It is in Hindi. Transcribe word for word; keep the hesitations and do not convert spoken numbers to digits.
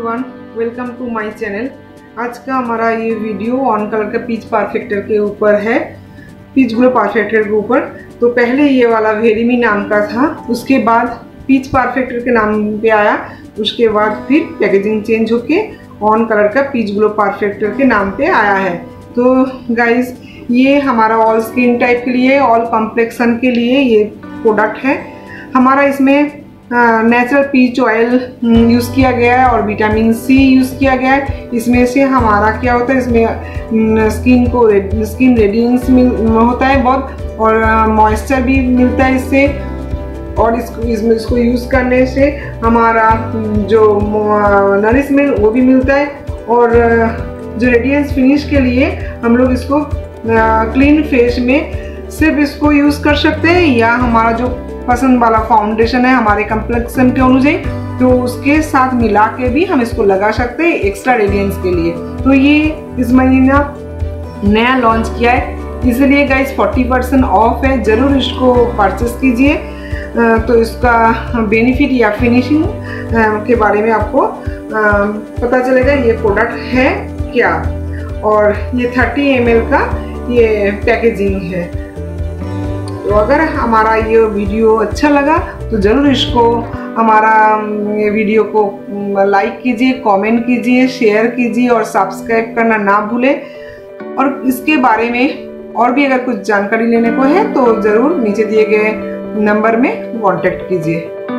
Everyone, welcome to my channel. आज का हमारा ये वीडियो ऑन कलर का पीच परफेक्टर के ऊपर है, पीच ग्लो परफेक्टर के ऊपर। तो पहले ये वाला वेरीमी नाम का था, उसके बाद पीच परफेक्टर के नाम पे आया, उसके बाद फिर पैकेजिंग चेंज होके ऑन कलर का पीच ग्लो परफेक्टर के नाम पे आया है। तो गाइज, ये हमारा ऑल स्किन टाइप के लिए, ऑल कॉम्प्लेक्शन के लिए ये प्रोडक्ट है हमारा। इसमें नेचुरल पीच ऑयल यूज़ किया गया है और विटामिन सी यूज़ किया गया है। इसमें से हमारा क्या होता है, इसमें स्किन को स्किन रेडियंस होता है बहुत, और मॉइस्चर भी मिलता है इससे। और इसको इसमें इसको यूज़ करने से हमारा जो नरिशमेंट वो भी मिलता है, और जो रेडियंस फिनिश के लिए हम लोग इसको क्लीन फेस में सिर्फ इसको यूज़ कर सकते हैं, या हमारा जो पसंद वाला फाउंडेशन है हमारे कम्प्लेक्शन के अनुसार, तो उसके साथ मिला के भी हम इसको लगा सकते हैं एक्स्ट्रा रेडियंस के लिए। तो ये इस महीना नया लॉन्च किया है, इसलिए गाइस फोर्टी परसेंट ऑफ है, ज़रूर इसको परचेस कीजिए। तो इसका बेनिफिट या फिनिशिंग के बारे में आपको पता चलेगा ये प्रोडक्ट है क्या। और ये थर्टी एम एल का ये पैकेजिंग है। तो अगर हमारा ये वीडियो अच्छा लगा तो ज़रूर इसको हमारा ये वीडियो को लाइक कीजिए, कमेंट कीजिए, शेयर कीजिए और सब्सक्राइब करना ना भूलें। और इसके बारे में और भी अगर कुछ जानकारी लेने को है तो ज़रूर नीचे दिए गए नंबर में कांटेक्ट कीजिए।